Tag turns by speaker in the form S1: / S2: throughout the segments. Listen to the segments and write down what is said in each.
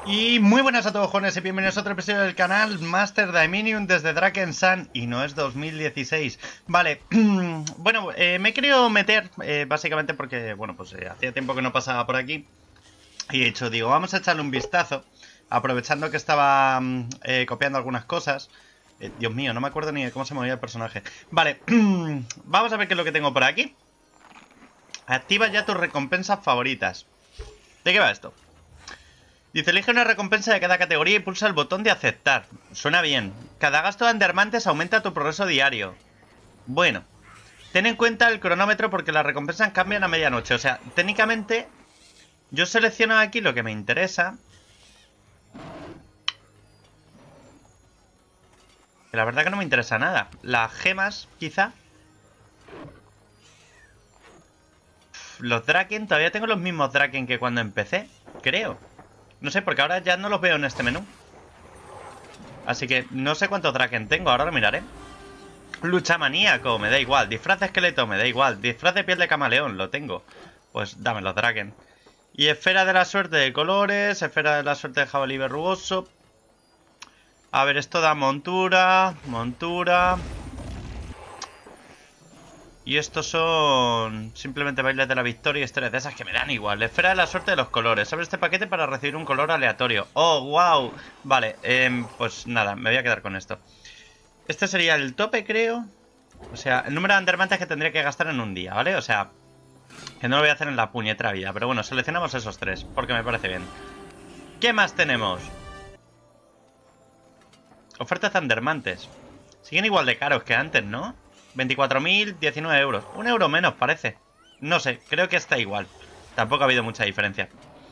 S1: Y muy buenas a todos, jóvenes, y bienvenidos a otro episodio del canal Master Dominion desde Drakensand. Y no es 2016. Vale, bueno, me he querido meter, básicamente porque, bueno, pues hacía tiempo que no pasaba por aquí. Y he hecho, digo, vamos a echarle un vistazo, aprovechando que estaba copiando algunas cosas. Dios mío, no me acuerdo ni de cómo se movía el personaje. Vale, vamos a ver qué es lo que tengo por aquí. Activa ya tus recompensas favoritas. ¿De qué va esto? Dice, elige una recompensa de cada categoría y pulsa el botón de aceptar. Suena bien. Cada gasto de Andermantes aumenta tu progreso diario. Bueno. Ten en cuenta el cronómetro porque las recompensas cambian a medianoche. O sea, técnicamente, yo selecciono aquí lo que me interesa. Que la verdad que no me interesa nada. Las gemas, quizá. Los Draken, todavía tengo los mismos Draken que cuando empecé. Creo. No sé, porque ahora ya no los veo en este menú. Así que no sé cuántos Draken tengo, ahora lo miraré. Lucha maníaco, me da igual. Disfraz de esqueleto, me da igual. Disfraz de piel de camaleón, lo tengo. Pues dame los Draken. Y esfera de la suerte de colores. Esfera de la suerte de jabalí verrugoso. A ver, esto da montura. Montura. Y estos son simplemente bailes de la victoria y historias de esas que me dan igual. Esfera de la suerte de los colores. Abre este paquete para recibir un color aleatorio. ¡Oh, wow! Vale, pues nada, me voy a quedar con esto. Este sería el tope, creo. O sea, el número de Andermantes que tendría que gastar en un día, ¿vale? O sea, que no lo voy a hacer en la puñetera vida. Pero bueno, seleccionamos esos tres, porque me parece bien. ¿Qué más tenemos? Ofertas de Andermantes. Siguen igual de caros que antes, ¿no? 24.000, 19 euros. Un euro menos, parece. No sé, creo que está igual. Tampoco ha habido mucha diferencia.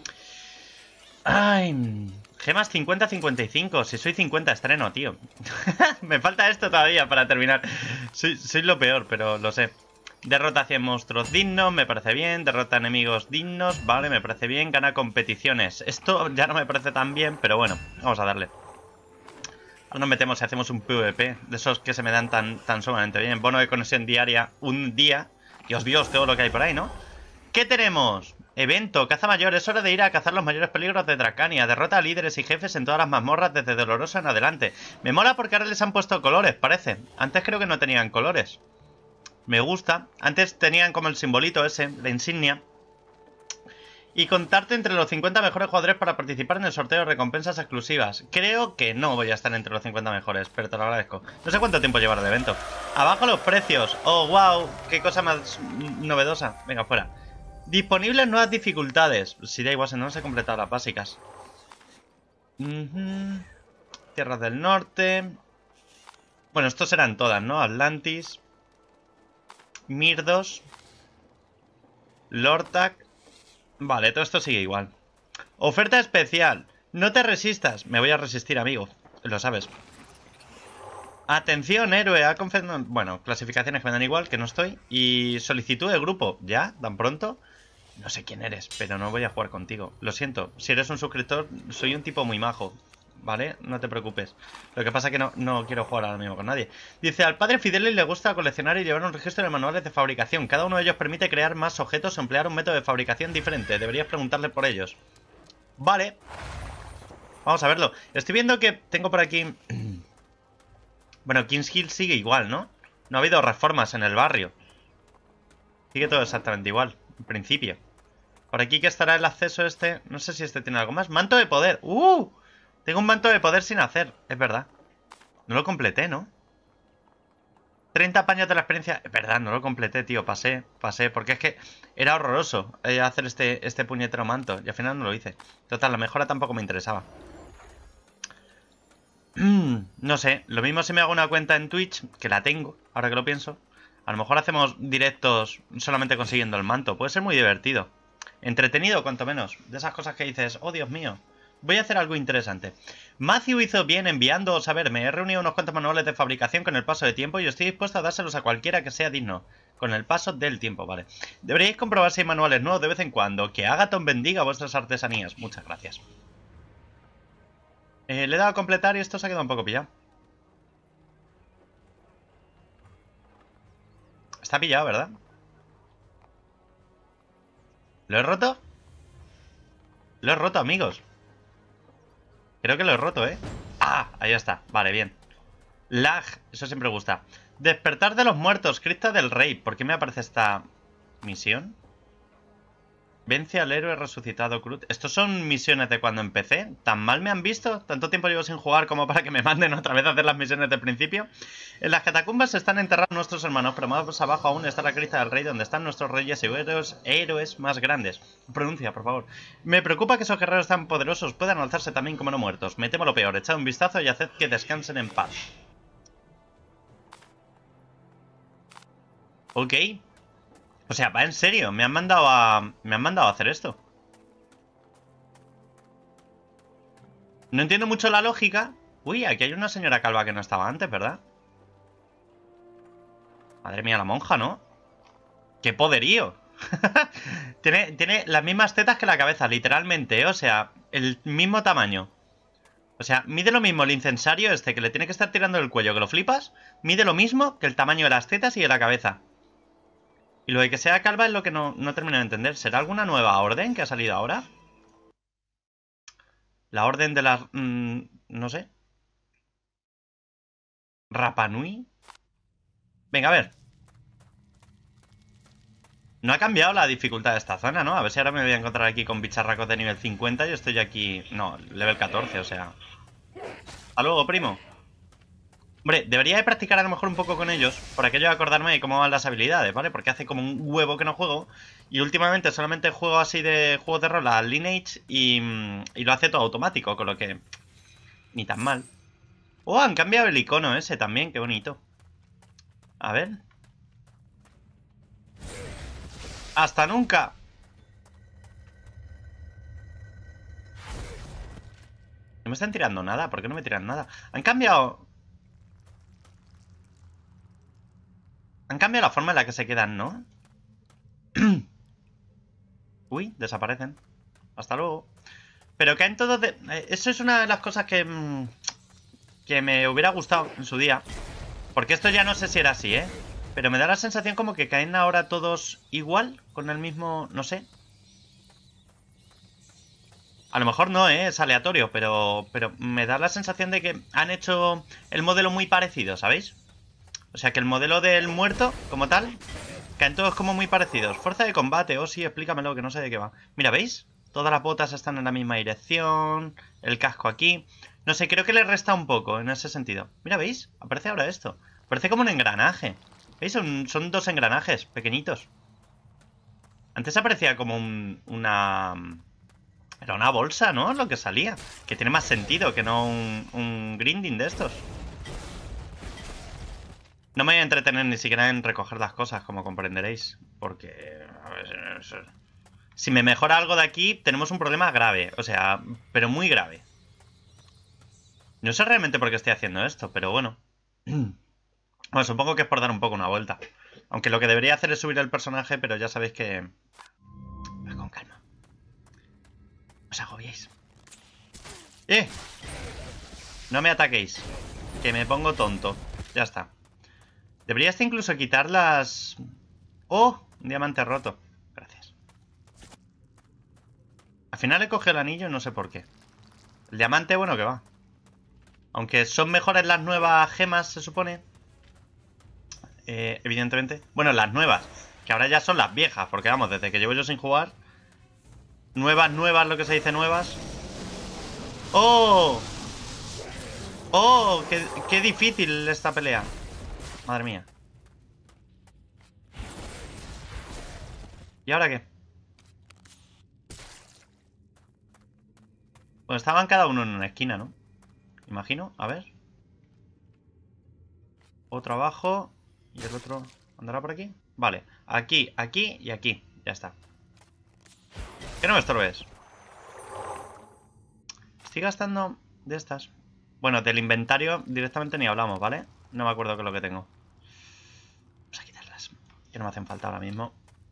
S1: Ay, gemas 50-55. Si soy 50 estreno, tío. Me falta esto todavía para terminar. Soy lo peor, pero lo sé. Derrota 100 monstruos dignos, me parece bien. Derrota enemigos dignos, vale, me parece bien. Gana competiciones. Esto ya no me parece tan bien, pero bueno, vamos a darle. Ahora nos metemos y hacemos un PvP. De esos que se me dan tan sumamente bien. Bono de conexión diaria, un día. Dios, Dios, todo lo que hay por ahí, ¿no? ¿Qué tenemos? Evento, caza mayor. Es hora de ir a cazar los mayores peligros de Dracania. Derrota a líderes y jefes en todas las mazmorras desde Dolorosa en adelante. Me mola porque ahora les han puesto colores, parece. Antes creo que no tenían colores. Me gusta. Antes tenían como el simbolito ese, la insignia. Y contarte entre los 50 mejores jugadores para participar en el sorteo de recompensas exclusivas. Creo que no voy a estar entre los 50 mejores, pero te lo agradezco. No sé cuánto tiempo llevará de evento. Abajo los precios. Oh, wow, qué cosa más novedosa. Venga, fuera. Disponibles nuevas dificultades. Si da igual, si no se han completado las básicas. Tierras del Norte. Bueno, estos eran todas, ¿no? Atlantis. Mirdos. Lortak. Vale, todo esto sigue igual. Oferta especial. No te resistas. Me voy a resistir, amigo. Lo sabes. Atención, héroe. Ha confirmado... Bueno, clasificaciones que me dan igual, que no estoy. Y solicitud de grupo. ¿Ya? ¿Tan pronto? No sé quién eres, pero no voy a jugar contigo. Lo siento. Si eres un suscriptor, soy un tipo muy majo. ¿Vale? No te preocupes. Lo que pasa es que no quiero jugar ahora mismo con nadie. Dice, al padre Fidelis le gusta coleccionar y llevar un registro de manuales de fabricación. Cada uno de ellos permite crear más objetos o emplear un método de fabricación diferente. Deberías preguntarle por ellos. Vale. Vamos a verlo. Estoy viendo que tengo por aquí... Bueno, Kings Hill sigue igual, ¿no? No ha habido reformas en el barrio. Sigue todo exactamente igual, en principio. Por aquí que estará el acceso este... No sé si este tiene algo más. ¡Manto de poder! ¡Uh! Tengo un manto de poder sin hacer, es verdad. No lo completé, ¿no? 30 paños de la experiencia. Es verdad, no lo completé, tío. Pasé. Porque es que era horroroso hacer este puñetero manto. Y al final no lo hice. Total, la mejora tampoco me interesaba. No sé. Lo mismo si me hago una cuenta en Twitch, que la tengo, ahora que lo pienso. A lo mejor hacemos directos solamente consiguiendo el manto. Puede ser muy divertido. Entretenido, cuanto menos. De esas cosas que dices, oh Dios mío. Voy a hacer algo interesante. Matthew hizo bien enviándoos a verme. He reunido unos cuantos manuales de fabricación con el paso de tiempo y estoy dispuesto a dárselos a cualquiera que sea digno. Con el paso del tiempo, vale. Deberíais comprobar si hay manuales nuevos de vez en cuando. Que Agaton bendiga vuestras artesanías. Muchas gracias. Le he dado a completar y esto se ha quedado un poco pillado. Está pillado, ¿verdad? ¿Lo he roto? Lo he roto, amigos. Creo que lo he roto, ¿eh? ¡Ah! Ahí está. Vale, bien. Lag. Eso siempre gusta. Despertar de los muertos. Cripta del rey. ¿Por qué me aparece esta misión? Vence al héroe resucitado Crut. ¿Estos son misiones de cuando empecé? ¿Tan mal me han visto? ¿Tanto tiempo llevo sin jugar como para que me manden otra vez a hacer las misiones del principio? En las catacumbas están enterrados nuestros hermanos, pero más abajo aún está la cripta del rey, donde están nuestros reyes y héroes más grandes. Pronuncia, por favor. Me preocupa que esos guerreros tan poderosos puedan alzarse también como no muertos. Me temo lo peor. Echad un vistazo y haced que descansen en paz. Ok. O sea, va en serio, me han mandado a hacer esto. No entiendo mucho la lógica. Uy, aquí hay una señora calva que no estaba antes, ¿verdad? Madre mía, la monja, ¿no? ¡Qué poderío! tiene las mismas tetas que la cabeza, literalmente, ¿eh? O sea, el mismo tamaño. O sea, mide lo mismo el incensario este que le tiene que estar tirando el cuello, que lo flipas. Mide lo mismo que el tamaño de las tetas y de la cabeza. Y lo de que sea calva es lo que no termino de entender. ¿Será alguna nueva orden que ha salido ahora? La orden de las... no sé. Rapa Nui. Venga, a ver. No ha cambiado la dificultad de esta zona, ¿no? A ver si ahora me voy a encontrar aquí con bicharracos de nivel 50 y estoy aquí... No, level 14, o sea... Hasta luego, primo. Hombre, debería de practicar a lo mejor un poco con ellos, por aquello de acordarme de cómo van las habilidades, ¿vale? Porque hace como un huevo que no juego. Y últimamente solamente juego así de juegos de rol a Lineage y lo hace todo automático, con lo que... Ni tan mal. Oh, han cambiado el icono ese también, qué bonito. A ver. ¡Hasta nunca! No me están tirando nada, ¿por qué no me tiran nada? Han cambiado... Han cambiado la forma en la que se quedan, ¿no? Uy, desaparecen. Hasta luego. Pero caen todos de... Eso es una de las cosas que me hubiera gustado en su día. Porque esto ya no sé si era así, ¿eh? Pero me da la sensación como que caen ahora todos igual, con el mismo... no sé. A lo mejor no, ¿eh? Es aleatorio, pero me da la sensación de que han hecho el modelo muy parecido, ¿sabéis? O sea, que el modelo del muerto, como tal, caen todos como muy parecidos. Fuerza de combate, oh sí, explícamelo, que no sé de qué va. Mira, ¿veis? Todas las botas están en la misma dirección, el casco aquí... No sé, creo que le resta un poco en ese sentido. Mira, ¿veis? Aparece ahora esto. Parece como un engranaje. ¿Veis? Son dos engranajes pequeñitos. Antes aparecía como una... Era una bolsa, ¿no? Lo que salía. Que tiene más sentido que no un grinding de estos. No me voy a entretener ni siquiera en recoger las cosas, como comprenderéis. Porque... a ver, si me mejora algo de aquí, tenemos un problema grave. O sea, pero muy grave. No sé realmente por qué estoy haciendo esto, pero bueno. Bueno, supongo que es por dar un poco una vuelta. Aunque lo que debería hacer es subir el personaje, pero ya sabéis que... Pues con calma. No os agobiéis. ¡Eh! No me ataquéis. Que me pongo tonto. Ya está. Debería hasta incluso quitar las... ¡Oh! Un diamante roto. Gracias. Al final he cogido el anillo y no sé por qué. El diamante, bueno, que va. Aunque son mejores las nuevas gemas, se supone. Evidentemente. Bueno, las nuevas. Que ahora ya son las viejas. Porque vamos, desde que llevo yo sin jugar. Nuevas, lo que se dice nuevas. ¡Oh! ¡Oh! ¡Qué difícil esta pelea! Madre mía. ¿Y ahora qué? Bueno, estaban cada uno en una esquina, ¿no? Imagino, a ver. Otro abajo. Y el otro... ¿Andará por aquí? Vale, aquí, aquí y aquí. Ya está. Que no me estorbes. Estoy gastando de estas. Bueno, del inventario directamente ni hablamos, ¿vale? No me acuerdo qué es lo que tengo. Vamos a quitarlas, que no me hacen falta ahora mismo.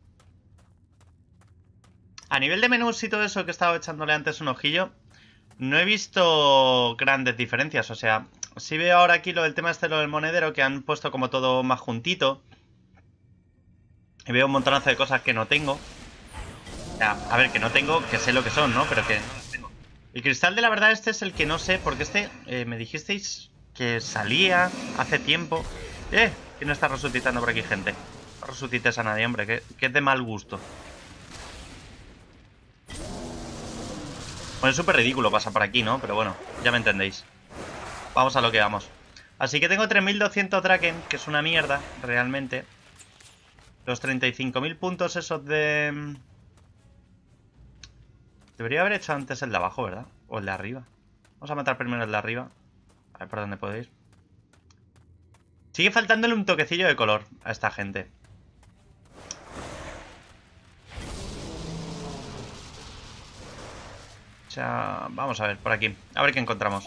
S1: A nivel de menús y todo eso que he estado echándole antes un ojillo, no he visto grandes diferencias. O sea, sí veo ahora aquí lo del tema este, lo del monedero, que han puesto como todo más juntito. Y veo un montonazo de cosas que no tengo. O sea, a ver, que no tengo, que sé lo que son, ¿no? Pero que no las tengo. El cristal de la verdad este es el que no sé, porque este me dijisteis que salía hace tiempo. ¿Quién está resucitando por aquí, gente? No resucites a nadie, hombre, que es de mal gusto. Bueno, es súper ridículo pasar por aquí, ¿no? Pero bueno, ya me entendéis. Vamos a lo que vamos. Así que tengo 3200 Draken, que es una mierda, realmente. Los 35.000 puntos esos de... Debería haber hecho antes el de abajo, ¿verdad? O el de arriba. Vamos a matar primero el de arriba. A ver por dónde puedo ir. Sigue faltándole un toquecillo de color a esta gente. O sea, vamos a ver, por aquí. A ver qué encontramos.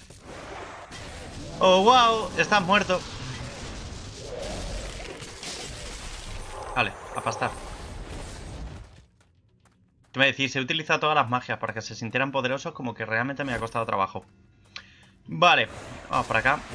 S1: ¡Oh, wow! Estás muerto. Vale, a pastar. ¿Qué me decís? He utilizado todas las magias para que se sintieran poderosos, como que realmente me ha costado trabajo. Vale, vamos por acá.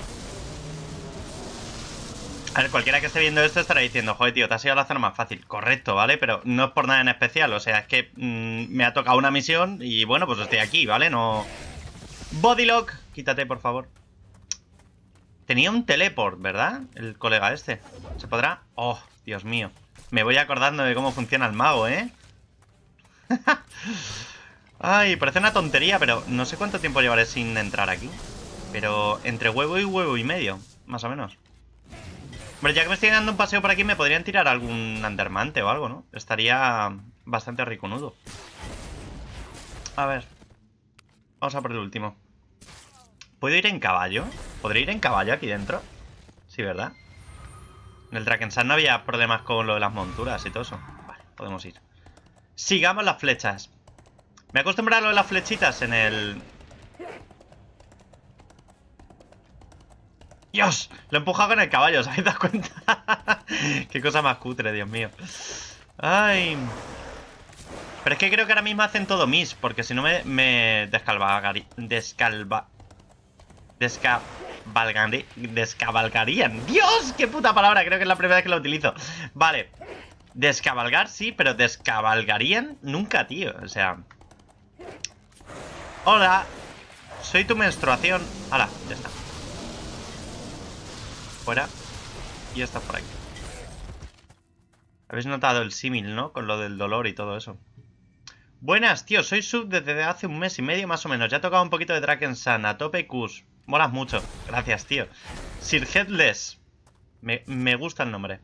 S1: A ver, cualquiera que esté viendo esto estará diciendo: joder, tío, te has ido a la zona más fácil. Correcto, ¿vale? Pero no es por nada en especial. O sea, es que me ha tocado una misión y bueno, pues estoy aquí, ¿vale? No... Bodylock, quítate, por favor. Tenía un teleport, ¿verdad? El colega este. ¿Se podrá? Oh, Dios mío. Me voy acordando de cómo funciona el mago, ¿eh? Ay, parece una tontería, pero no sé cuánto tiempo llevaré sin entrar aquí. Pero entre huevo y medio, más o menos. Hombre, ya que me estoy dando un paseo por aquí, me podrían tirar algún Andermante o algo, ¿no? Estaría bastante riconudo. A ver. Vamos a por el último. ¿Puedo ir en caballo? ¿Podría ir en caballo aquí dentro? Sí, ¿verdad? En el Drakensand no había problemas con lo de las monturas y todo eso. Vale, podemos ir. Sigamos las flechas. Me he acostumbrado a lo de las flechitas en el... ¡Dios! Lo he empujado con el caballo, ¿os habéis dado cuenta? Qué cosa más cutre, Dios mío. Ay. Pero es que creo que ahora mismo hacen todo mis, porque si no me descabalgarían. ¡Dios! ¡Qué puta palabra! Creo que es la primera vez que la utilizo. Vale. Descabalgar, sí, pero descabalgarían nunca, tío. O sea... Hola. Soy tu menstruación. Hala, ya está. Fuera. Y está por aquí. Habéis notado el símil, ¿no? Con lo del dolor y todo eso. Buenas, tío. Soy sub desde hace un mes y medio más o menos. Ya he tocado un poquito de Drakensand. A tope Kus. Molas mucho. Gracias, tío. Sir Headless. Me gusta el nombre.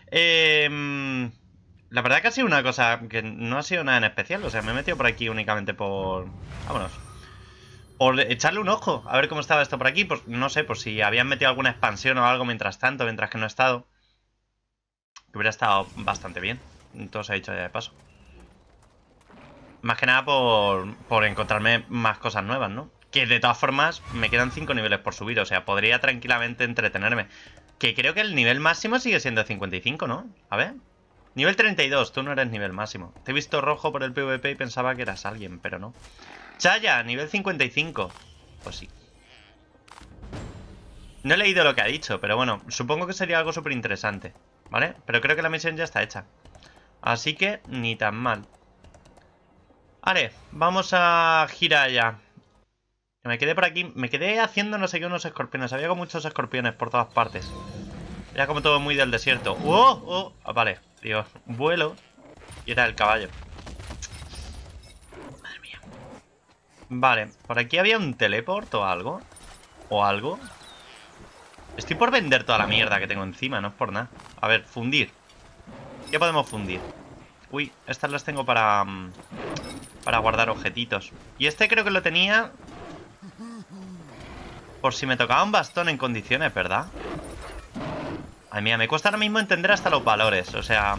S1: La verdad que ha sido una cosa que no ha sido nada en especial. O sea, me he metido por aquí únicamente por... Vámonos. Por echarle un ojo. A ver cómo estaba esto por aquí. Pues no sé, por si habían metido alguna expansión o algo mientras tanto, mientras que no he estado. Que hubiera estado bastante bien. Todo se ha dicho ya de paso. Más que nada por encontrarme más cosas nuevas, ¿no? Que de todas formas me quedan 5 niveles por subir. O sea, podría tranquilamente entretenerme. Que creo que el nivel máximo sigue siendo 55, ¿no? A ver. Nivel 32, tú no eres nivel máximo. Te he visto rojo por el PvP y pensaba que eras alguien, pero no. Chaya, nivel 55. Pues sí. No he leído lo que ha dicho, pero bueno, supongo que sería algo súper interesante, ¿vale? Pero creo que la misión ya está hecha. Así que ni tan mal. Vale, vamos a girar ya. Que me quedé por aquí. Me quedé haciendo no sé qué unos escorpiones. Había como muchos escorpiones por todas partes. Era como todo muy del desierto. ¡Oh! ¡Oh! Ah, vale, tío. Vuelo. Y era el caballo. Madre mía. Vale, por aquí había un teleport o algo. ¿O algo? Estoy por vender toda la mierda que tengo encima, no es por nada. A ver, fundir. ¿Qué podemos fundir? Uy, estas las tengo para guardar objetitos. Y este creo que lo tenía por si me tocaba un bastón en condiciones, ¿verdad? Ay, mía, me cuesta ahora mismo entender hasta los valores. O sea...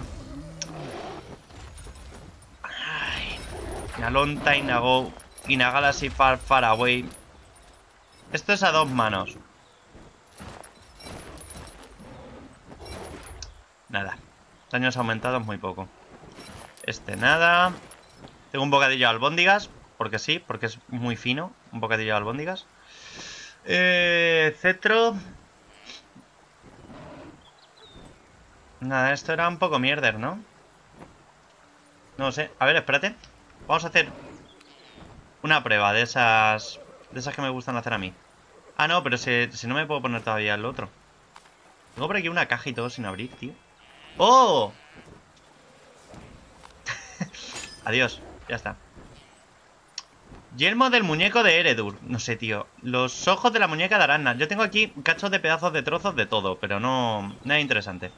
S1: Ay, a long time ago, in a galaxy far, far away. Esto es a dos manos. Nada. Daños aumentados muy poco. Este nada. Tengo un bocadillo de albóndigas. Porque sí, porque es muy fino. Un bocadillo de albóndigas. Cetro. Nada, esto era un poco mierder, ¿no? No sé. A ver, espérate. Vamos a hacer Una prueba de esas... De esas que me gustan hacer a mí. Ah, no, pero si no me puedo poner todavía el otro. Tengo por aquí una caja y todo sin abrir, tío. ¡Oh! Adiós, ya está. Yelmo del muñeco de Eredur. No sé, tío. Los ojos de la muñeca de Aranna. Yo tengo aquí cachos de pedazos de trozos de todo, pero no... Nada interesante.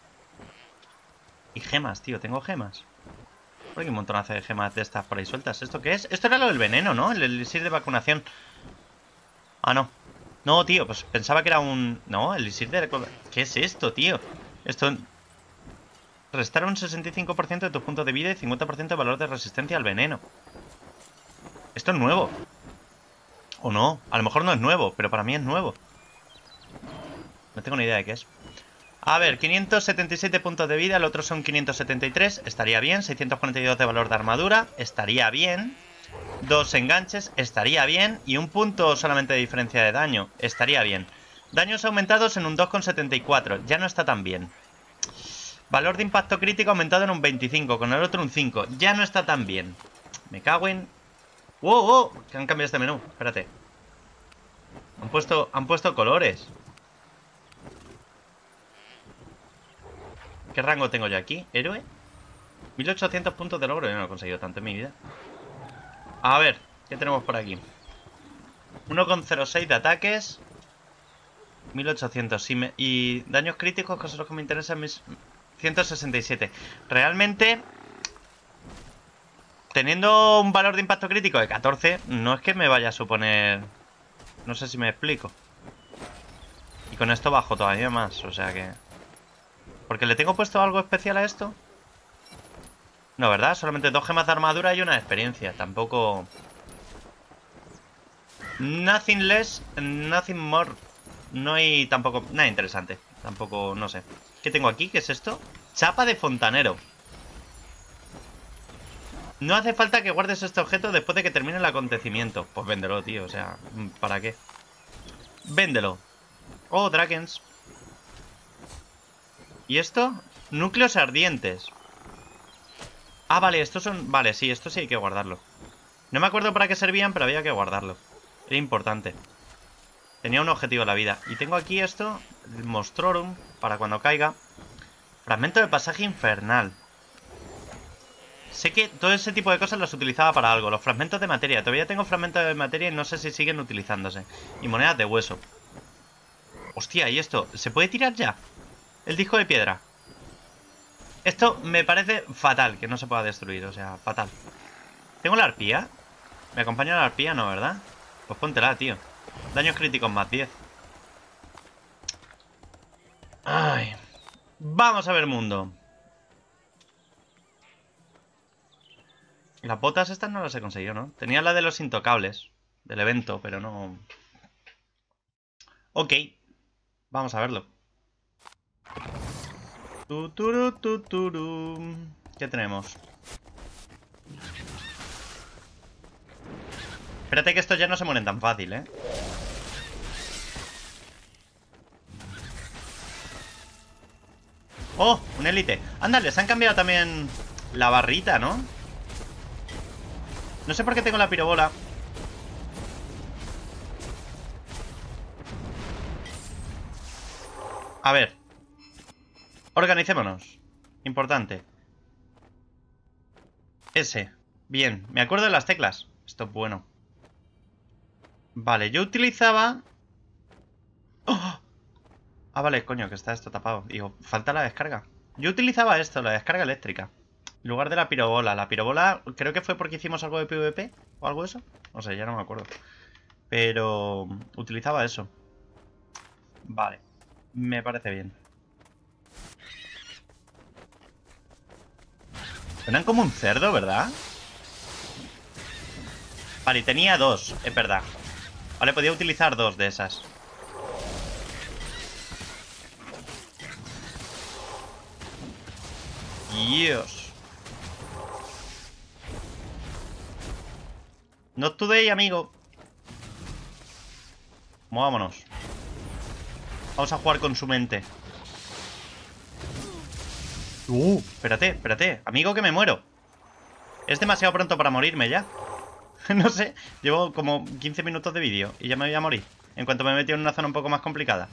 S1: Y gemas, tío. Tengo gemas. Por aquí un montonazo de gemas de estas por ahí sueltas. ¿Esto qué es? Esto era lo del veneno, ¿no? El elixir de vacunación. Ah, no. No, tío. Pues pensaba que era un... No, el elixir de... ¿Qué es esto, tío? Esto... Restar un 65% de tus puntos de vida y 50% de valor de resistencia al veneno. Esto es nuevo. O no, a lo mejor no es nuevo, pero para mí es nuevo. No tengo ni idea de qué es. A ver, 577 puntos de vida, el otro son 573, estaría bien. 642 de valor de armadura, estaría bien. 2 enganches, estaría bien. Y un punto solamente de diferencia de daño, estaría bien. Daños aumentados en un 2,74, ya no está tan bien. Valor de impacto crítico aumentado en un 25, con el otro un 5, ya no está tan bien. Me cago en... ¡Wow, wow! Que han cambiado este menú, espérate. Han puesto colores. ¿Qué rango tengo yo aquí? ¿Héroe? 1800 puntos de logro. Yo no he conseguido tanto en mi vida. A ver, ¿qué tenemos por aquí? 1,06 de ataques. 1800. Y daños críticos, que son los que me interesan, mis 167. Realmente, teniendo un valor de impacto crítico de 14, no es que me vaya a suponer... No sé si me explico. Y con esto bajo todavía más, o sea que... ¿Porque le tengo puesto algo especial a esto? No, ¿verdad? Solamente 2 gemas de armadura y una de experiencia. Tampoco... Nothing less, nothing more. No hay tampoco... Nada interesante. Tampoco, no sé. ¿Qué tengo aquí? ¿Qué es esto? Chapa de fontanero. No hace falta que guardes este objeto después de que termine el acontecimiento. Pues véndelo, tío. O sea, ¿para qué? Véndelo. Oh, Drakens. ¿Y esto? Núcleos ardientes. Ah, vale, estos son... Vale, sí, esto sí hay que guardarlo. No me acuerdo para qué servían, pero había que guardarlo. Era importante. Tenía un objetivo en la vida. Y tengo aquí esto, el Monstrorum, para cuando caiga. Fragmento de pasaje infernal. Sé que todo ese tipo de cosas las utilizaba para algo. Los fragmentos de materia. Todavía tengo fragmentos de materia y no sé si siguen utilizándose. Y monedas de hueso. Hostia, ¿y esto? ¿Se puede tirar ya? El disco de piedra. Esto me parece fatal que no se pueda destruir, o sea, fatal. ¿Tengo la arpía? ¿Me acompaña la arpía? No, ¿verdad? Pues póntela, tío. Daños críticos más 10. Ay. Vamos a ver mundo. Las botas estas no las he conseguido, ¿no? Tenía la de los intocables del evento, pero no... Ok. Vamos a verlo. ¿Qué tenemos? Espérate que estos ya no se mueren tan fácil, ¿eh? ¡Oh! Un élite. Ándale, se han cambiado también la barrita, ¿no? No sé por qué tengo la pirobola. A ver. Organicémonos. Importante. S. Bien. Me acuerdo de las teclas. Esto es bueno. Vale, yo utilizaba... ¡Oh! Ah, vale, coño, que está esto tapado. Digo, falta la descarga. Yo utilizaba esto, la descarga eléctrica, en lugar de la pirobola. La pirobola creo que fue porque hicimos algo de PvP o algo de eso. No sé, ya no me acuerdo. Pero utilizaba eso. Vale, me parece bien. Suenan como un cerdo, ¿verdad? Vale, y tenía 2, es verdad. Vale, podía utilizar 2 de esas. Dios. Not today, amigo. Vámonos. Vamos a jugar con su mente. Espérate, espérate. Amigo, que me muero. Es demasiado pronto para morirme ya. No sé, llevo como 15 minutos de vídeo y ya me voy a morir. En cuanto me he metido en una zona un poco más complicada.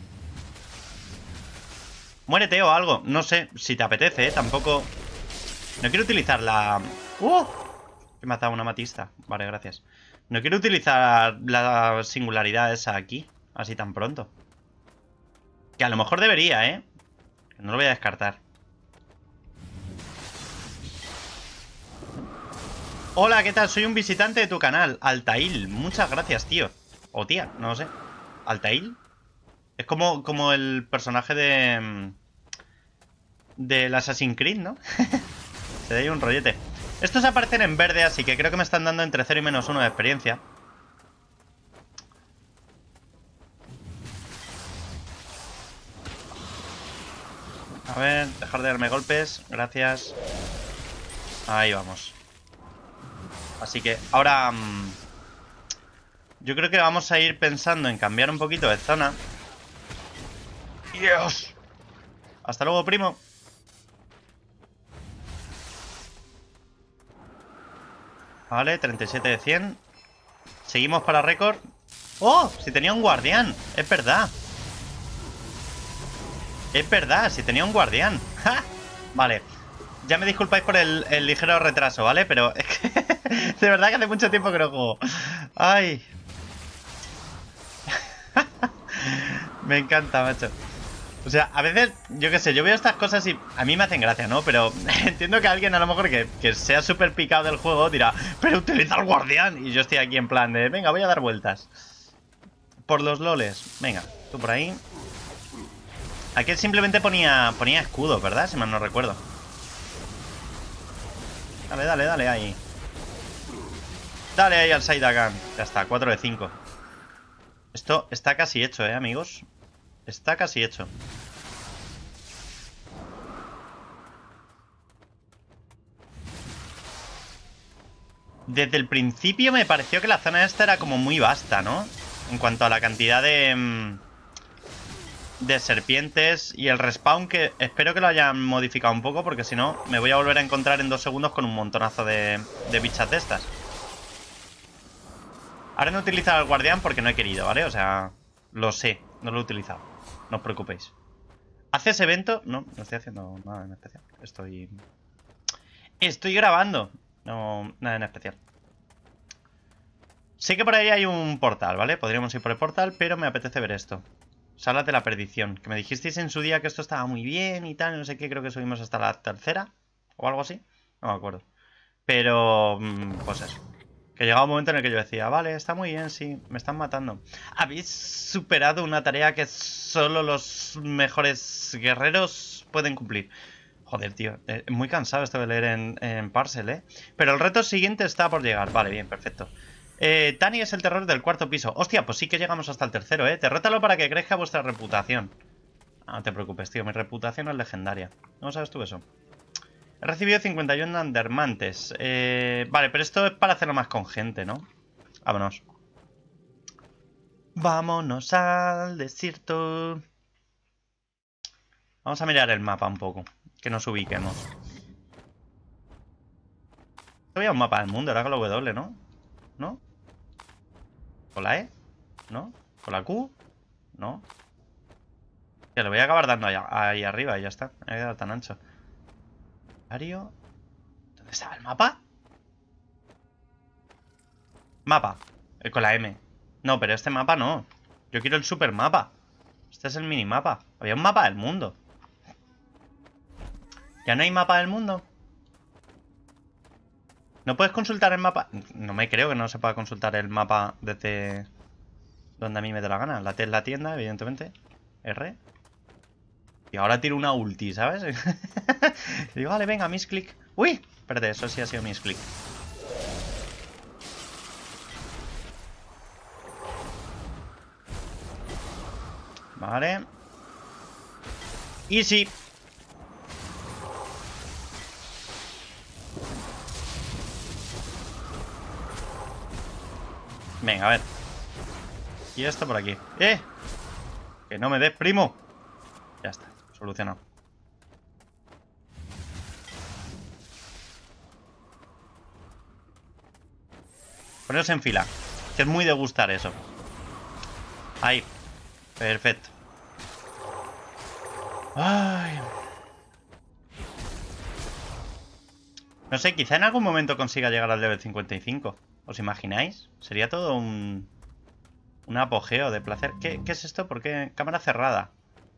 S1: Muérete o algo, no sé, si te apetece, tampoco... No quiero utilizar la... Que me ha dado una matista. Vale, gracias. No quiero utilizar la singularidad esa aquí, así tan pronto. Que a lo mejor debería, ¿eh? Que no lo voy a descartar. Hola, ¿qué tal? Soy un visitante de tu canal, Altail. Muchas gracias, tío. O tía, no lo sé. ¿Altail? Es como el personaje de... del Assassin's Creed, ¿no? Se da ahí un rollete. Estos aparecen en verde, así que creo que me están dando entre 0 y -1 de experiencia. A ver, dejar de darme golpes. Gracias. Ahí vamos. Así que ahora... yo creo que vamos a ir pensando en cambiar un poquito de zona. ¡Dios! Hasta luego, primo. Vale, 37 de 100. Seguimos para récord. ¡Oh! Si tenía un guardián. Es verdad. Es verdad, si tenía un guardián. ¡Ja! Vale. Ya me disculpáis por el ligero retraso, ¿vale? Pero es que de verdad que hace mucho tiempo que no juego. ¡Ay! Me encanta, macho. O sea, a veces, yo qué sé, yo veo estas cosas y a mí me hacen gracia, ¿no? Pero entiendo que alguien a lo mejor que sea súper picado del juego dirá, pero utiliza el guardián. Y yo estoy aquí en plan de, venga, voy a dar vueltas. Por los loles. Venga, tú por ahí. Aquel simplemente ponía escudo, ¿verdad? Si mal no recuerdo. Dale, dale, dale ahí. Dale ahí al Saidagan. Ya está, 4 de 5. Esto está casi hecho, amigos. Está casi hecho. Desde el principio me pareció que la zona esta era como muy vasta, ¿no? En cuanto a la cantidad de serpientes y el respawn, que espero que lo hayan modificado un poco, porque si no me voy a volver a encontrar en 2 segundos con un montonazo de bichas de estas. Ahora no he utilizado el guardián porque no he querido, ¿vale? O sea, lo sé, no lo he utilizado. No os preocupéis. ¿Haces evento? No, no estoy haciendo nada en especial. Estoy grabando. No, nada en especial. Sé que por ahí hay un portal, ¿vale? Podríamos ir por el portal, pero me apetece ver esto. Salas de la perdición. Que me dijisteis en su día que esto estaba muy bien y tal, no sé qué. Creo que subimos hasta la 3ª o algo así. No me acuerdo. Pero, pues eso. Que llegaba un momento en el que yo decía, vale, está muy bien, sí, me están matando. Habéis superado una tarea que solo los mejores guerreros pueden cumplir. Joder, tío, muy cansado esto de leer en Parcel, ¿eh? Pero el reto siguiente está por llegar. Vale, bien, perfecto. Tani es el terror del 4º piso. Hostia, pues sí que llegamos hasta el 3º, ¿eh? Derrótalo para que crezca vuestra reputación. No te preocupes, tío, mi reputación es legendaria. ¿No sabes tú eso? He recibido 51 andermantes. Vale, pero esto es para hacerlo más con gente, ¿no? Vámonos. Vámonos al desierto. Vamos a mirar el mapa un poco. Que nos ubiquemos. Había un mapa del mundo, era con la W, ¿no? ¿No? ¿Con la E? ¿No? ¿Con la Q? ¿No? Que lo voy a acabar dando ahí arriba y ya está. Me ha quedado tan ancho. ¿Dónde estaba el mapa? Mapa. Con la M. No, pero este mapa no. Yo quiero el super mapa. Este es el minimapa. Había un mapa del mundo. ¿Ya no hay mapa del mundo? ¿No puedes consultar el mapa? No me creo que no se pueda consultar el mapa desde donde a mí me dé la gana. La T es la tienda, evidentemente. R. Y ahora tiro una ulti, ¿sabes? Y digo, vale, venga, misclick. ¡Uy! Espérate, eso sí ha sido misclick. Vale. Easy. Venga, a ver. Y esto por aquí. ¡Eh! Que no me des, primo. Ya está, solucionado. Poneros en fila. Que es muy de gustar eso. Ahí. Perfecto. Ay. No sé, quizá en algún momento consiga llegar al level 55. ¿Os imagináis? Sería todo un apogeo de placer. ¿Qué es esto? ¿Por qué? Cámara cerrada.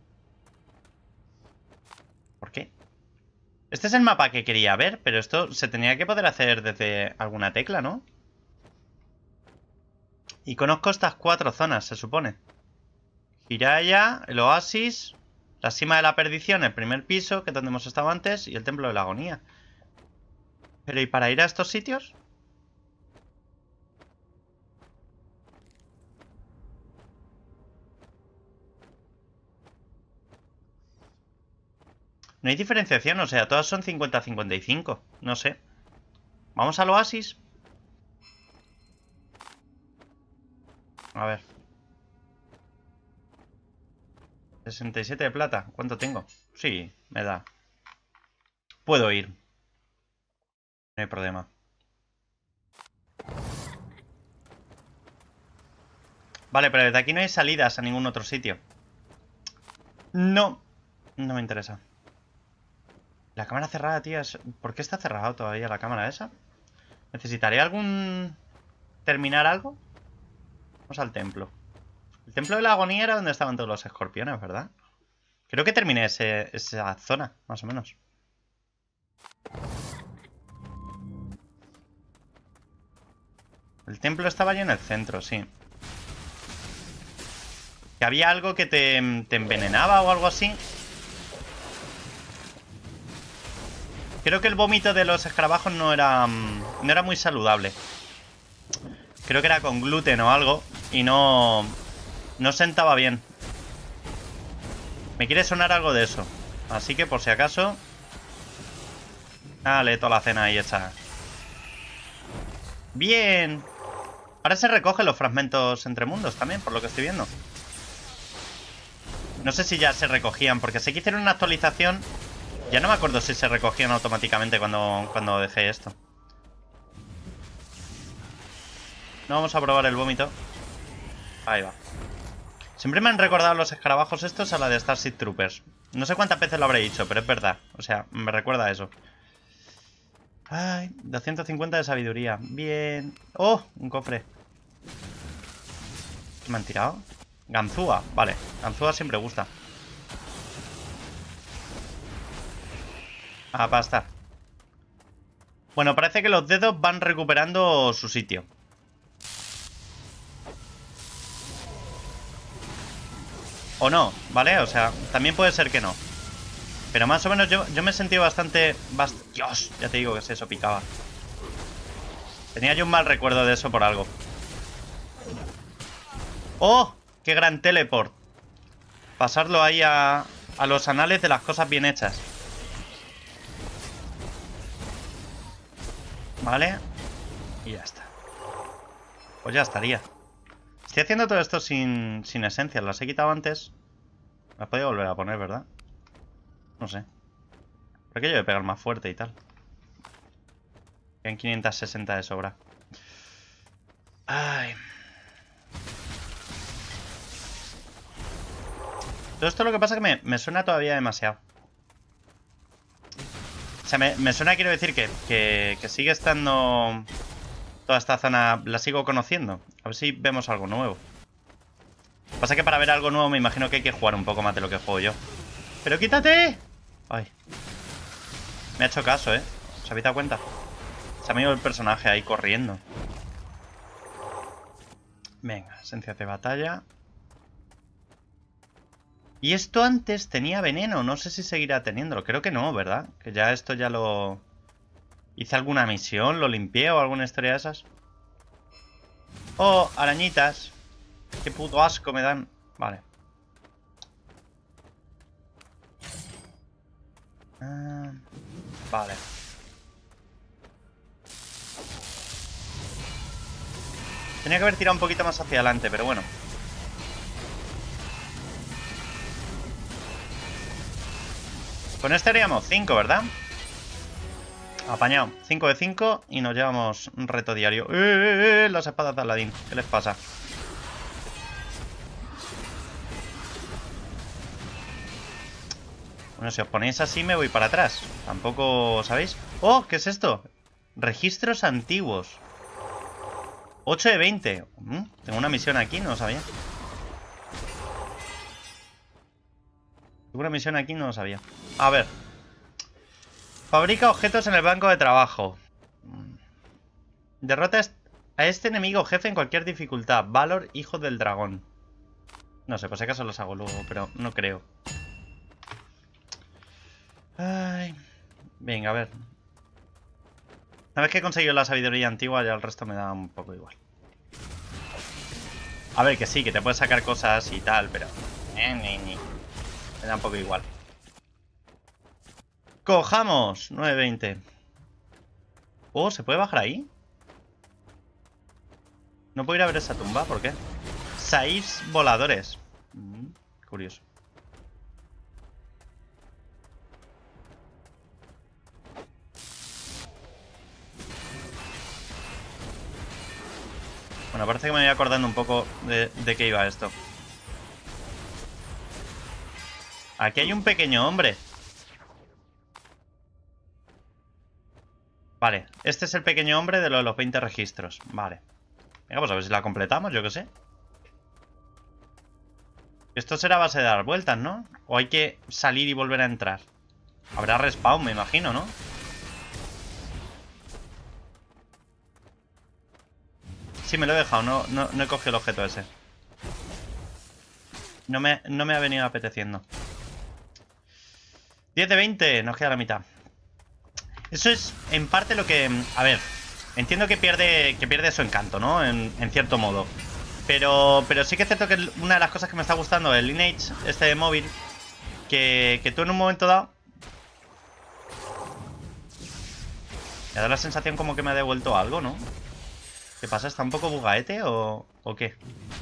S1: ¿Por qué? Este es el mapa que quería ver, pero esto se tenía que poder hacer desde alguna tecla, ¿no? Y conozco estas 4 zonas, se supone. Hiraya, el oasis, la cima de la perdición, el primer piso, que es donde hemos estado antes, y el templo de la agonía. Pero ¿y para ir a estos sitios? No hay diferenciación, o sea, todas son 50-55. No sé. ¿Vamos al oasis? A ver. 67 de plata. ¿Cuánto tengo? Sí, me da. Puedo ir. No hay problema. Vale, pero desde aquí no hay salidas a ningún otro sitio. No. No me interesa. La cámara cerrada, tío. ¿Por qué está cerrada todavía la cámara esa? ¿Necesitaré algún... terminar algo? Vamos al templo. El templo de la agonía era donde estaban todos los escorpiones, ¿verdad? Creo que terminé esa zona, más o menos. El templo estaba allí en el centro, sí. ¿Que había algo que te envenenaba o algo así? Creo que el vómito de los escarabajos no era muy saludable. Creo que era con gluten o algo. Y no sentaba bien. Me quiere sonar algo de eso. Así que por si acaso... Dale, toda la cena ahí hecha. Bien. Ahora se recogen los fragmentos entre mundos también, por lo que estoy viendo. No sé si ya se recogían, porque sé que hicieron una actualización. Ya no me acuerdo si se recogían automáticamente cuando dejé esto. No, vamos a probar el vómito. Ahí va. Siempre me han recordado los escarabajos estos a la de Starship Troopers. No sé cuántas veces lo habré dicho, pero es verdad. O sea, me recuerda a eso. Ay, 250 de sabiduría. Bien. ¡Oh! Un cofre. ¿Qué me han tirado? Ganzúa. Vale. Ganzúa siempre gusta. Ah, para estar. Bueno, parece que los dedos van recuperando su sitio. O no, ¿vale? O sea, también puede ser que no. Pero más o menos yo me he sentido bastante... Dios, ya te digo que eso picaba. Tenía yo un mal recuerdo de eso por algo. ¡Oh! ¡Qué gran teleport! Pasarlo ahí a los anales de las cosas bien hechas. Vale. Y ya está. Pues ya estaría. Estoy haciendo todo esto sin esencias. Las he quitado antes. Las podía volver a poner, ¿verdad? No sé. Pero aquello de pegar más fuerte y tal. Quedan 560 de sobra. Ay. Todo esto lo que pasa es que me suena todavía demasiado. O sea, me suena, quiero decir, que sigue estando... Toda esta zona la sigo conociendo. A ver si vemos algo nuevo. Pasa que para ver algo nuevo me imagino que hay que jugar un poco más de lo que juego yo. ¡Pero quítate! Ay. Me ha hecho caso, ¿eh? ¿Os habéis dado cuenta? Se ha ido el personaje ahí corriendo. Venga, esencia de batalla. Y esto antes tenía veneno. No sé si seguirá teniéndolo. Creo que no, ¿verdad? Que ya esto ya lo... ¿Hice alguna misión? ¿Lo limpié o alguna historia de esas? ¡Oh, arañitas! ¡Qué puto asco me dan! Vale. Vale. Tenía que haber tirado un poquito más hacia adelante, pero bueno. Con este haríamos 5, ¿verdad? Apañado. 5 de 5 y nos llevamos un reto diario. Las espadas de Aladín. ¿Qué les pasa? Bueno, si os ponéis así me voy para atrás. Tampoco, ¿sabéis? ¡Oh! ¿Qué es esto? Registros antiguos. 8 de 20. Tengo una misión aquí, no lo sabía. Tengo una misión aquí, no lo sabía. A ver. Fabrica objetos en el banco de trabajo. Derrota a este enemigo jefe en cualquier dificultad. Valor, hijo del dragón. No sé, por si acaso los hago luego, pero no creo. Ay. Venga, a ver. Una vez que he conseguido la sabiduría antigua, ya el resto me da un poco igual. A ver, que sí, que te puedes sacar cosas y tal, pero... Me da un poco igual. ¡Cojamos! 9.20. Oh, ¿se puede bajar ahí? No puedo ir a ver esa tumba, ¿por qué? Saifs voladores. Curioso. Bueno, parece que me voy acordando un poco de qué iba esto. Aquí hay un pequeño hombre. Vale, este es el pequeño hombre de los 20 registros. Vale. Venga, pues a ver si la completamos, yo qué sé. Esto será a base de dar vueltas, ¿no? O hay que salir y volver a entrar. Habrá respawn, me imagino, ¿no? Sí, me lo he dejado, no he cogido el objeto ese. No me ha venido apeteciendo. 10 de 20, nos queda la mitad. Eso es en parte lo que... A ver, entiendo que pierde su encanto, ¿no? En cierto modo. Pero sí que es cierto que una de las cosas que me está gustando del Lineage, este de móvil, que tú en un momento dado... Me da la sensación como que me ha devuelto algo, ¿no? ¿Qué pasa? ¿Está un poco bugaete o qué?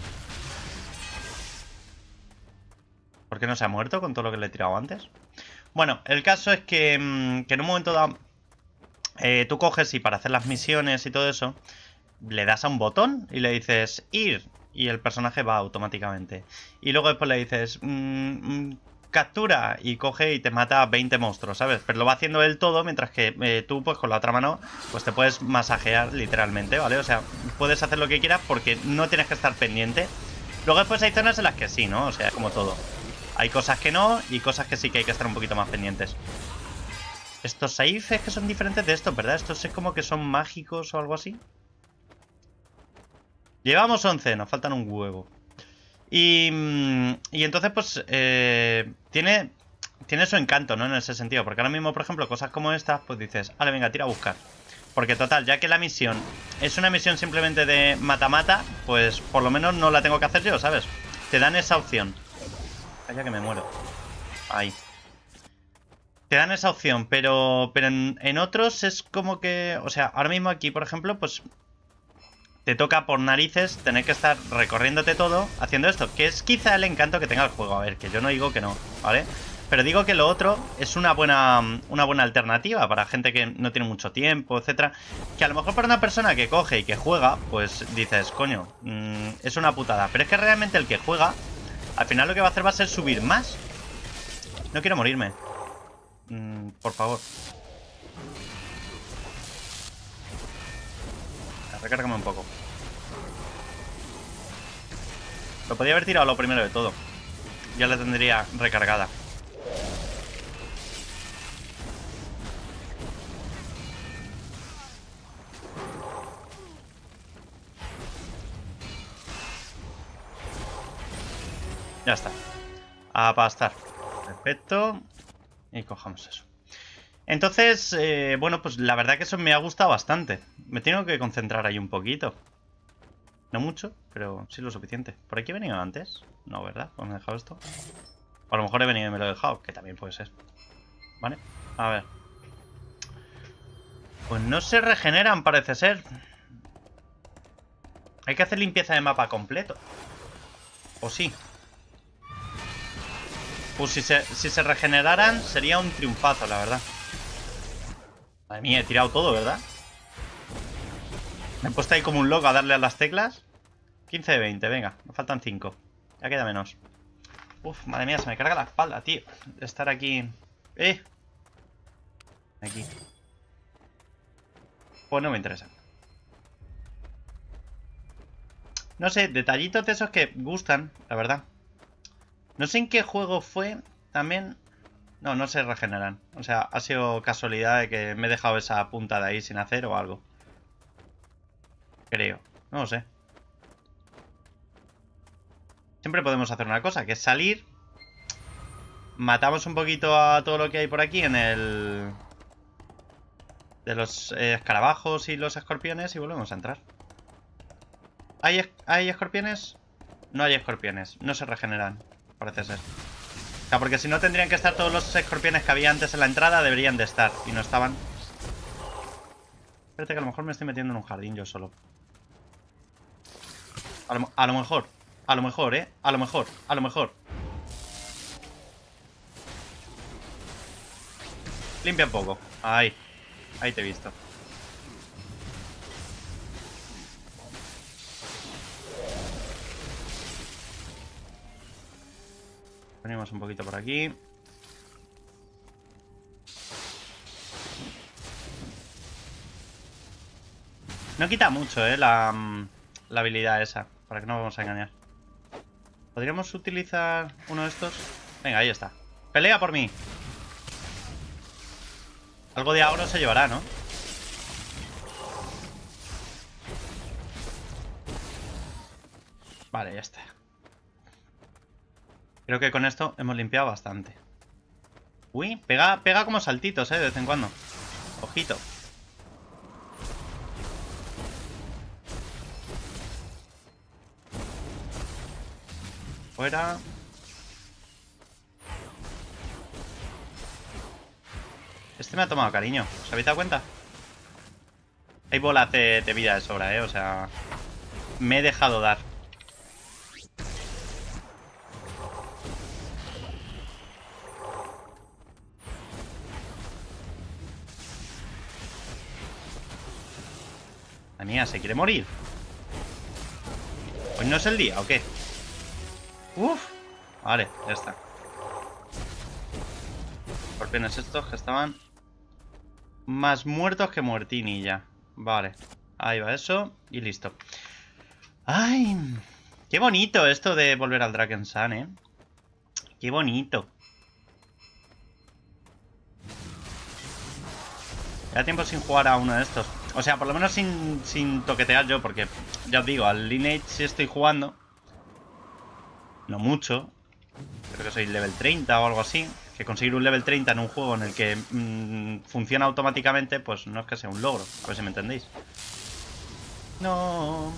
S1: ¿Por qué no se ha muerto con todo lo que le he tirado antes? Bueno, el caso es que en un momento dado tú coges y para hacer las misiones y todo eso, le das a un botón y le dices ir y el personaje va automáticamente. Y luego después le dices captura y coge y te mata a 20 monstruos, ¿sabes? Pero lo va haciendo él todo mientras que tú pues con la otra mano pues te puedes masajear literalmente, ¿vale? O sea, puedes hacer lo que quieras porque no tienes que estar pendiente. Luego después hay zonas en las que sí, ¿no? O sea, como todo. Hay cosas que no y cosas que sí que hay que estar un poquito más pendientes. Estos safe es que son diferentes de estos, ¿verdad? Estos es como que son mágicos o algo así. Llevamos 11, nos faltan un huevo. Y entonces pues tiene su encanto, ¿no? En ese sentido, porque ahora mismo, por ejemplo, cosas como estas, pues dices, vale, venga, tira a buscar. Porque total, ya que la misión es una misión simplemente de mata-mata, pues por lo menos no la tengo que hacer yo, ¿sabes? Te dan esa opción. Calla que me muero. Ahí. Te dan esa opción, pero en otros es como que... O sea, ahora mismo aquí, por ejemplo, pues... Te toca por narices tener que estar recorriéndote todo haciendo esto, que es quizá el encanto que tenga el juego. A ver, que yo no digo que no, ¿vale? Pero digo que lo otro es una buena alternativa para gente que no tiene mucho tiempo, etcétera. Que a lo mejor para una persona que coge y que juega, pues dices, coño, es una putada. Pero es que realmente el que juega, al final lo que va a hacer va a ser subir más. No quiero morirme. Por favor. Recárgame un poco. Lo podía haber tirado lo primero de todo. Ya la tendría recargada. Ya está. A pastar. Perfecto. Y cojamos eso. Entonces, bueno, pues la verdad que eso me ha gustado bastante. Me tengo que concentrar ahí un poquito. No mucho, pero sí lo suficiente. ¿Por aquí he venido antes? No, ¿verdad? ¿Pues me he dejado esto? O a lo mejor he venido y me lo he dejado, que también puede ser. Vale, a ver. Pues no se regeneran, parece ser. Hay que hacer limpieza de mapa completo. ¿O sí? Pues si se regeneraran sería un triunfazo, la verdad. Madre mía, he tirado todo, ¿verdad? Me he puesto ahí como un loco a darle a las teclas. 15 de 20, venga, me faltan 5. Ya queda menos. Uf, madre mía, se me carga la espalda, tío. Estar aquí. Aquí. Pues no me interesa. No sé, detallitos de esos que gustan, la verdad. No sé en qué juego fue también. No, no se regeneran. O sea, ha sido casualidad de que me he dejado esa punta de ahí sin hacer o algo. Creo. No lo sé. Siempre podemos hacer una cosa, que es salir. Matamos un poquito a todo lo que hay por aquí en el... de los escarabajos y los escorpiones y volvemos a entrar. ¿Hay escorpiones? No hay escorpiones. No se regeneran, parece ser. O sea, porque si no tendrían que estar todos los escorpiones que había antes en la entrada. Deberían de estar. Y no estaban. Espérate que a lo mejor me estoy metiendo en un jardín yo solo. A lo mejor. A lo mejor, ¿eh? A lo mejor. A lo mejor. Limpia un poco. Ahí. Ahí te he visto. Venimos un poquito por aquí. No quita mucho, la habilidad esa. Para que no vamos a engañar. ¿Podríamos utilizar uno de estos? Venga, ahí está. Pelea por mí. Algo de agro se llevará, ¿no? Vale, ya está. Creo que con esto hemos limpiado bastante. Uy, pega como saltitos, de vez en cuando. Ojito. Fuera. Este me ha tomado cariño. ¿Os habéis dado cuenta? Hay bolas de vida de sobra, o sea... Me he dejado dar. La mía, ¿se quiere morir? ¿Hoy no es el día o qué? Uf. Vale, ya está. Escorpiones estos que estaban más muertos que muertini ya. Vale. Ahí va eso. Y listo. ¡Ay! Qué bonito esto de volver al Drakensand, Qué bonito. Ya tiempo sin jugar a uno de estos. O sea, por lo menos sin toquetear yo, porque ya os digo, al Lineage sí estoy jugando. No mucho. Creo que soy level 30 o algo así. Que conseguir un level 30 en un juego en el que funciona automáticamente, pues no es que sea un logro. A ver si me entendéis. No.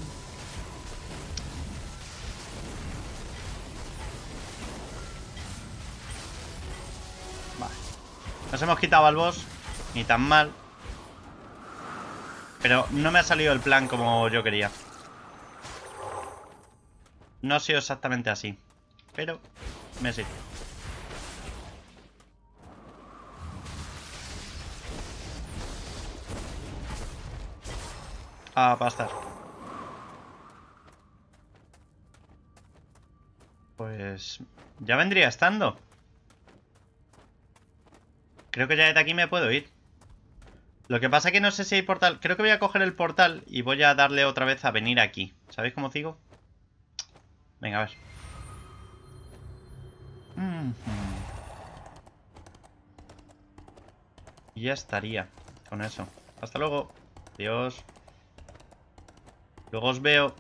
S1: Vale. Nos hemos quitado al boss. Ni tan mal. Pero no me ha salido el plan como yo quería. No ha sido exactamente así. Pero me sirve. A pastar. Pues ya vendría estando. Creo que ya desde aquí me puedo ir. Lo que pasa es que no sé si hay portal. Creo que voy a coger el portal y voy a darle otra vez a venir aquí. ¿Sabéis cómo digo? Venga, a ver. Y ya estaría con eso. Hasta luego. Adiós. Luego os veo.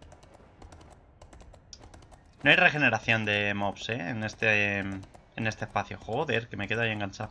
S1: No hay regeneración de mobs, en este espacio. Joder, que me quedo ahí enganchado.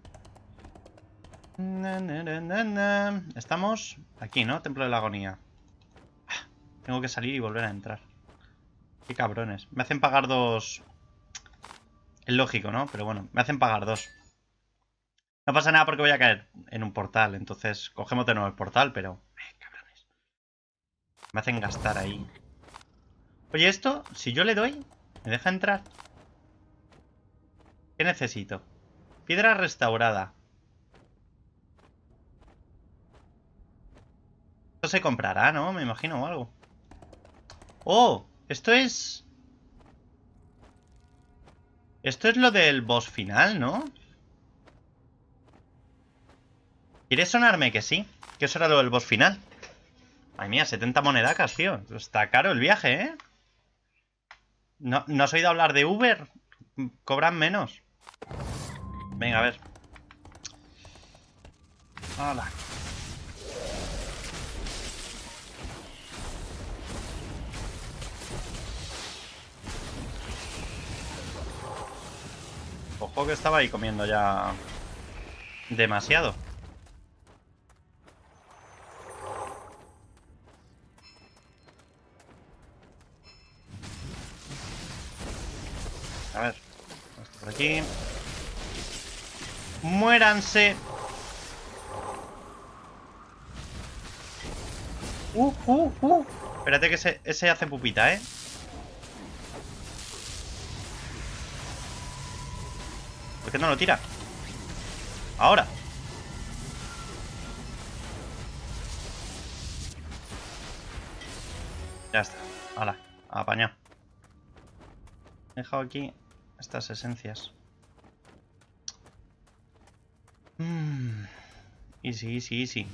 S1: Estamos aquí, ¿no? Templo de la agonía. Tengo que salir y volver a entrar. Qué cabrones. Me hacen pagar 2. Es lógico, ¿no? Pero bueno, me hacen pagar 2. No pasa nada porque voy a caer en un portal. Entonces cogemos de nuevo el portal, pero... cabrones. Me hacen gastar ahí. Oye, esto, si yo le doy, ¿me deja entrar? ¿Qué necesito? Piedra restaurada. Esto se comprará, ¿no? Me imagino, o algo. ¡Oh! Esto es... Esto es lo del boss final, ¿no? ¿Quiere sonarme que sí? Que eso era lo del boss final. Ay mía, 70 monedacas, tío. Está caro el viaje, ¿eh? ¿No has oído hablar de Uber? Cobran menos. Venga, a ver. Hola. Ojo que estaba ahí comiendo ya demasiado. A ver, esto por aquí. ¡Muéranse! Espérate que ese hace pupita, ¿eh? ¿Por qué no lo tira? Ahora. Ya está. Hala, apañado. He dejado aquí estas esencias. Easy, easy, easy.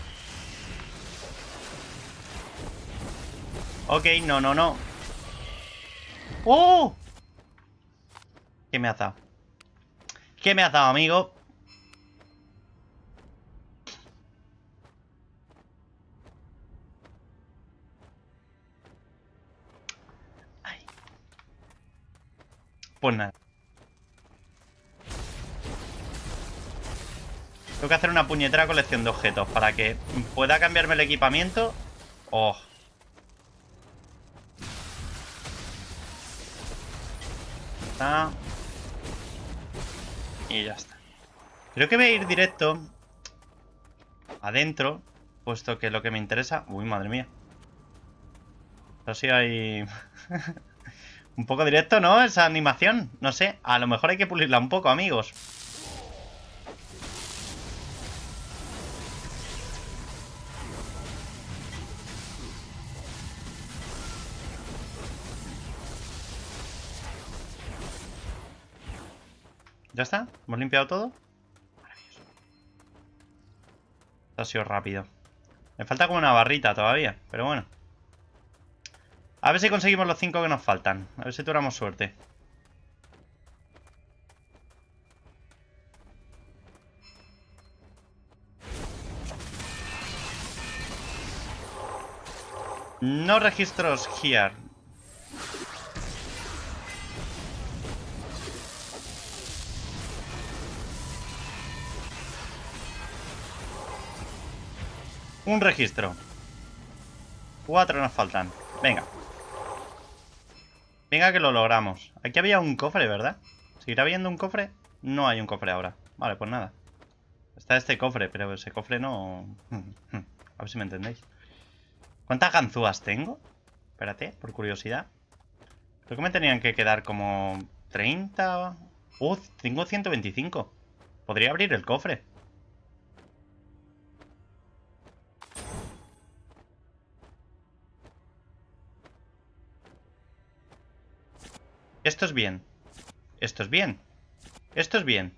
S1: Ok, no. ¡Oh! ¿Qué me has dado? ¿Qué me has dado, amigo? Ay. Pues nada. Tengo que hacer una puñetera colección de objetos para que pueda cambiarme el equipamiento. Oh. Está. Y ya está. Creo que voy a ir directo adentro, puesto que lo que me interesa... Uy, madre mía. Así hay... un poco directo, ¿no? Esa animación. No sé, a lo mejor hay que pulirla un poco, amigos. ¿Ya está? ¿Hemos limpiado todo? Maravilloso. Esto ha sido rápido. Me falta como una barrita todavía, pero bueno. A ver si conseguimos los 5 que nos faltan. A ver si tuviéramos suerte. No registros here. Un registro. 4 nos faltan. Venga. Venga que lo logramos. Aquí había un cofre, ¿verdad? ¿Seguirá habiendo un cofre? No hay un cofre ahora. Vale, pues nada. Está este cofre, pero ese cofre no... A ver si me entendéis. ¿Cuántas ganzúas tengo? Espérate, por curiosidad. Creo que me tenían que quedar como 30... tengo 125. Podría abrir el cofre. Esto es bien. Esto es bien. Esto es bien.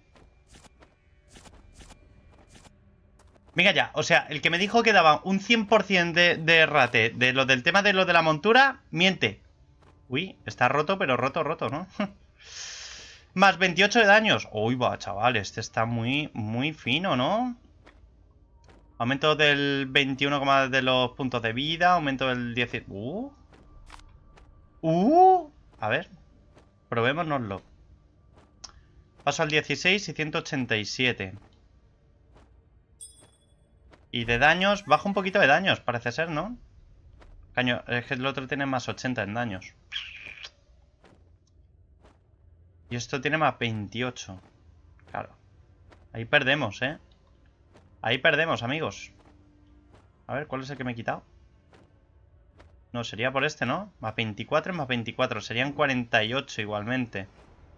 S1: Venga ya, o sea, el que me dijo que daba un 100% de rate de lo del tema de lo de la montura, miente. Uy, está roto, pero roto, ¿no? Más 28 de daños. Uy, va, chaval, este está muy, muy fino, ¿no? Aumento del 21, de los puntos de vida. Aumento del 10... A ver, probémonoslo. Paso al 16 y 187. Y de daños, bajo un poquito de daños, parece ser, ¿no? Caño, es que el otro tiene más 80 en daños. Y esto tiene más 28. Claro. Ahí perdemos, ¿eh? Ahí perdemos, amigos. A ver, ¿cuál es el que me he quitado? No, sería por este, ¿no? Más 24 más 24. Serían 48 igualmente.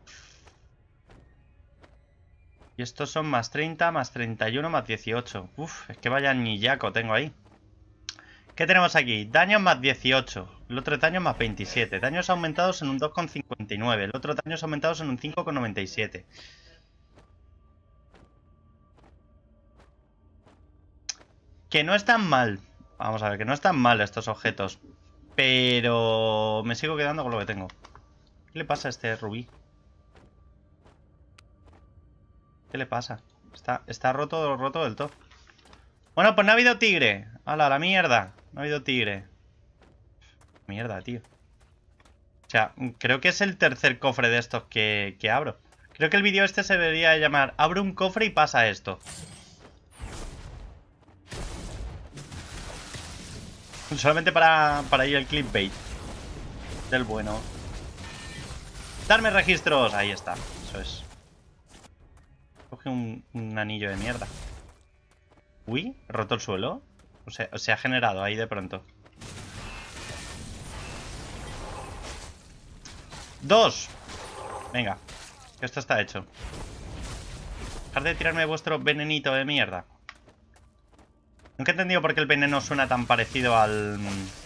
S1: Y estos son más 30, más 31, más 18. Uf, es que vaya nillaco tengo ahí. ¿Qué tenemos aquí? Daños más 18. El otro daño más 27. Daños aumentados en un 2,59. El otro daños aumentados en un 5,97. Que no están mal. Vamos a ver, que no están mal estos objetos. Pero me sigo quedando con lo que tengo. ¿Qué le pasa a este rubí? ¿Qué le pasa? Está roto del todo. Bueno, pues no ha habido tigre. ¡Hala, la mierda! No ha habido tigre. Mierda, tío. O sea, creo que es el tercer cofre de estos que abro. Creo que el vídeo este se debería llamar Abro un cofre y pasa esto. Solamente para ir el clickbait. Del bueno. Darme registros. Ahí está. Eso es. Coge un anillo de mierda. Uy, he roto el suelo. O sea, se ha generado ahí de pronto. 2. Venga, que esto está hecho. Dejad de tirarme vuestro venenito de mierda. Nunca he entendido por qué el veneno suena tan parecido al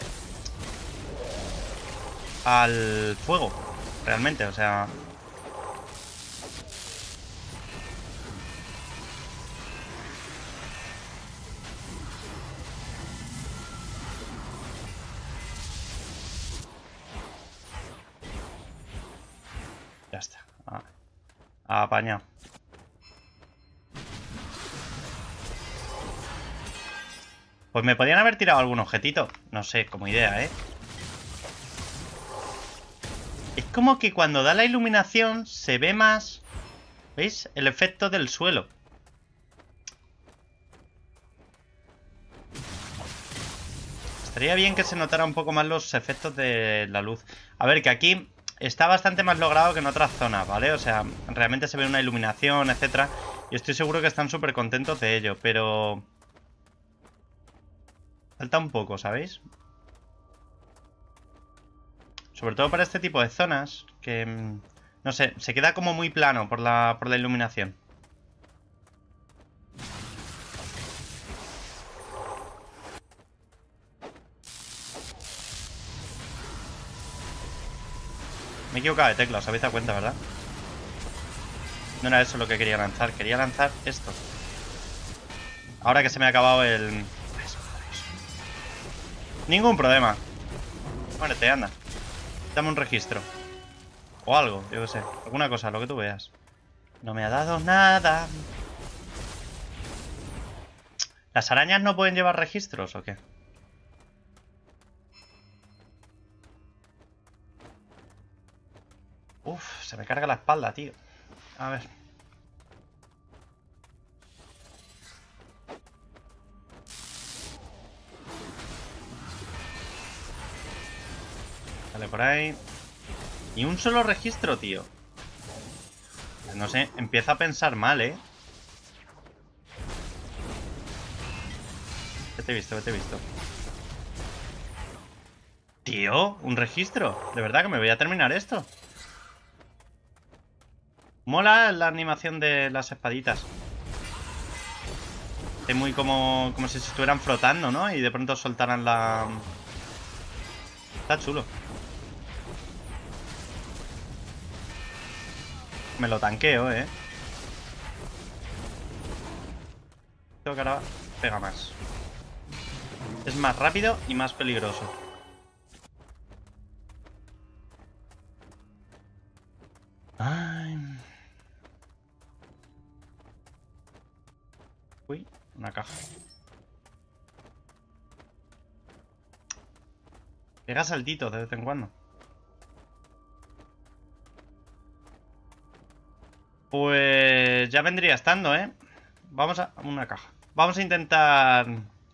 S1: fuego. Realmente, o sea... Ya está. Apañado. Pues me podían haber tirado algún objetito. No sé, como idea, ¿eh? Es como que cuando da la iluminación se ve más... ¿Veis? El efecto del suelo. Estaría bien que se notara un poco más los efectos de la luz. A ver, que aquí está bastante más logrado que en otras zonas, ¿vale? O sea, realmente se ve una iluminación, etcétera. Y estoy seguro que están súper contentos de ello, pero... falta un poco, ¿sabéis? Sobre todo para este tipo de zonas, que... no sé, se queda como muy plano por la iluminación. Me he equivocado de tecla, os habéis dado cuenta, ¿verdad? No era eso lo que quería lanzar. Quería lanzar esto. Ahora que se me ha acabado el... Ningún problema. Muérete, anda. Dame un registro. O algo, yo qué sé. Alguna cosa, lo que tú veas. No me ha dado nada. ¿Las arañas no pueden llevar registros o qué? Uf, se me carga la espalda, tío. A ver. Vale, por ahí. Y un solo registro, tío. No sé, empieza a pensar mal, ¿eh? ¿Qué te he visto? ¿Qué te he visto? Tío, un registro. De verdad que me voy a terminar esto. Mola la animación de las espaditas. Es muy como si se estuvieran frotando, ¿no? Y de pronto soltaran la... Está chulo. Me lo tanqueo, ¿eh? Creo que ahora pega más. Es más rápido y más peligroso. Ay. Uy, una caja. Pega saltitos de vez en cuando. Pues ya vendría estando, ¿eh? Vamos a... una caja. Vamos a intentar...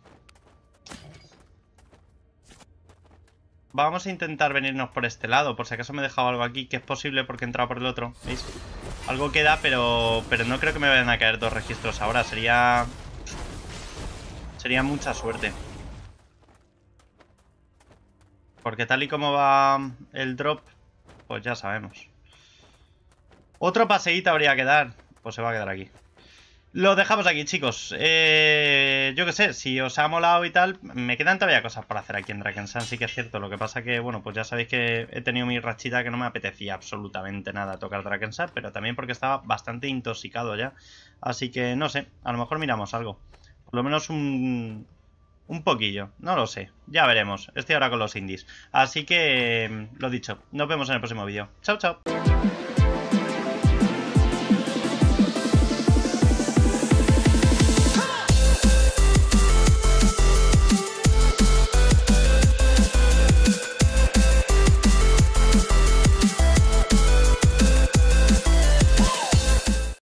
S1: Vamos a intentar venirnos por este lado. Por si acaso me he dejado algo aquí, que es posible porque he entrado por el otro. ¿Veis? Algo queda, pero no creo que me vayan a caer 2 registros ahora. Sería mucha suerte. Porque tal y como va el drop, pues ya sabemos. Otro paseíto habría que dar. Pues se va a quedar aquí. Lo dejamos aquí, chicos. Yo qué sé, si os ha molado y tal, me quedan todavía cosas por hacer aquí en Drakensand, sí que es cierto. Lo que pasa que, bueno, pues ya sabéis que he tenido mi rachita que no me apetecía absolutamente nada tocar Drakensand, pero también porque estaba bastante intoxicado ya. Así que, no sé, a lo mejor miramos algo. Por lo menos un poquillo, no lo sé. Ya veremos. Estoy ahora con los indies. Así que, lo dicho, nos vemos en el próximo vídeo. Chao, chao.